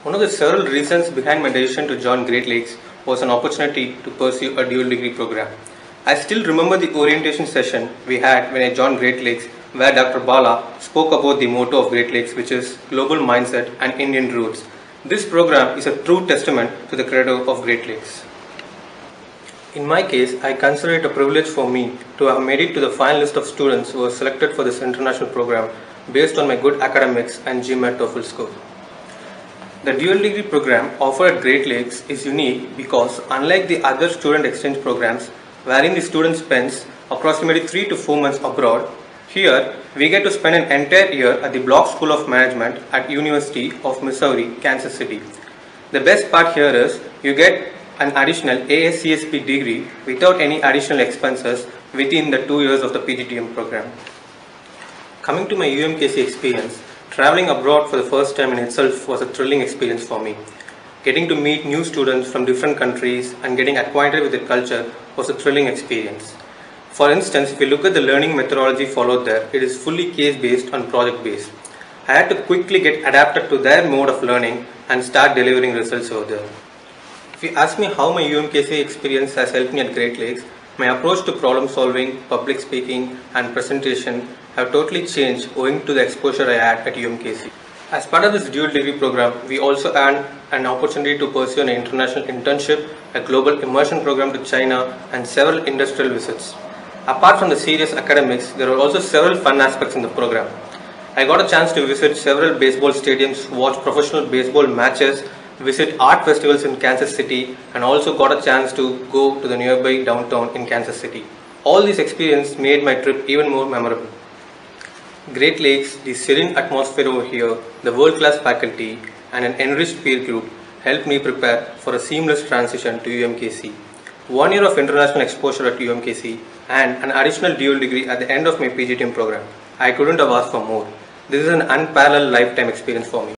One of the several reasons behind my decision to join Great Lakes was an opportunity to pursue a dual degree program. I still remember the orientation session we had when I joined Great Lakes, where Dr. Bala spoke about the motto of Great Lakes, which is global mindset and Indian roots. This program is a true testament to the credo of Great Lakes. In my case, I consider it a privilege for me to have made it to the final list of students who were selected for this international program based on my good academics and GMAT TOEFL score. The dual degree program offered at Great Lakes is unique because, unlike the other student exchange programs wherein the student spends approximately 3 to 4 months abroad, here we get to spend an entire year at the Block School of Management at University of Missouri, Kansas City. The best part here is you get an additional ASCSP degree without any additional expenses within the 2 years of the PGTM program. Coming to my UMKC experience, traveling abroad for the first time in itself was a thrilling experience for me. Getting to meet new students from different countries and getting acquainted with their culture was a thrilling experience. For instance, if you look at the learning methodology followed there, it is fully case-based and project-based. I had to quickly get adapted to their mode of learning and start delivering results over there. If you ask me how my UMKC experience has helped me at Great Lakes, my approach to problem solving, public speaking and presentation have totally changed owing to the exposure I had at UMKC. As part of this dual degree program, we also earned an opportunity to pursue an international internship, a global immersion program to China and several industrial visits. Apart from the serious academics, there were also several fun aspects in the program. I got a chance to visit several baseball stadiums, watch professional baseball matches, visit art festivals in Kansas City, and also got a chance to go to the nearby downtown in Kansas City. All these experiences made my trip even more memorable. Great Lakes, the serene atmosphere over here, the world-class faculty, and an enriched peer group helped me prepare for a seamless transition to UMKC. 1 year of international exposure at UMKC and an additional dual degree at the end of my PGTM program. I couldn't have asked for more. This is an unparalleled lifetime experience for me.